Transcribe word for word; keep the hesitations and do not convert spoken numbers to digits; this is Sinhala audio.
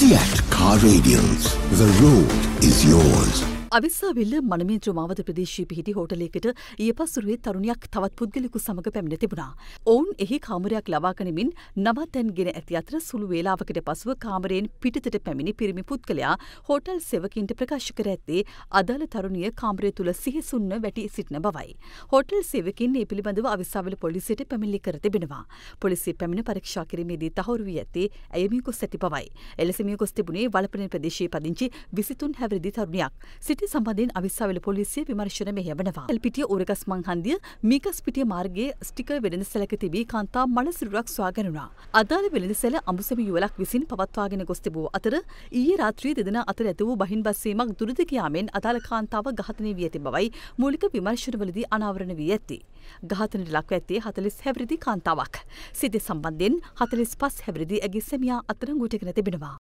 Siat Car Radials. The road is yours. අවිස්සාවිල්ල මනමේන්ද්‍ර මාවත ප්‍රදේශයේ පිහිටි හෝටලයකට ඊයේ පසුරුවේ තරුණියක් තවත් පුද්ගලයෙකු සමග පැමිණ තිබුණා. ඔවුන් එහි කාමරයක් ලබා ගනිමින් නවතැන් ගෙන ඇති අතර සුළු වේලාවකට පසුව කාමරයෙන් පිටතට පැමිණි පිරිමි පුද්ගලයා හෝටල් සේවකයින්ට ප්‍රකාශ කර ඇත්තේ අදාළ තරුණිය කාමරය තුල සිහිසුන්ව වැටි සිටින බවයි. හෝටල් සේවකයින් මේ පිළිබඳව අවිස්සාවිල්ල පොලිසියට පැමිණිලි කර තිබෙනවා. පොලිසිය පැමිණ පරීක්ෂා කිරීමේදී තහවුරු වී ඇත්තේ ඇය මිය ගොස් ඇති බවයි. එලෙස මිය ගොස් තිබුණේ වලපනේ ප්‍රදේශයේ පදිංචි විසිතුන් හැවිරිදි තරුණියක්. සම්බන්ධයෙන් අවිස්සාවිල පොලිසිය විමර්ශන මෙහෙයවනවා. එල්පිටිය උරගස් මංහන්දිය මීගස්පිටිය මාර්ගයේ ස්ටිකර් වෙළඳසැලක තිබී කාන්තා මනසිරුරක් සොයා ගැනුණා. අදාළ වෙළඳසැල අඹුසැමි යුවලක් විසින් පවත්වාගෙන ගොස් තිබූ අතර ඊයේ රාත්‍රියේ දෙදෙනා අතර ඇති වූ බහින් බස්සීමක් දුරදිග යාමෙන් අදාළ කාන්තාව ඝාතනය වී ඇති බවයි මූලික විමර්ශනවලදී අනාවරණ වී ඇත්තේ. ඝාතනයට ලක්ව ඇත්තේ හතළිස් හැවිරිදි කාන්තාවක්. සිද්ධිය සම්බන්ධයෙන් හතළිස් පහ හැවිරිදි ඇගේ සැමියා අත්අඩංගුවට ගෙන තිබෙනවා.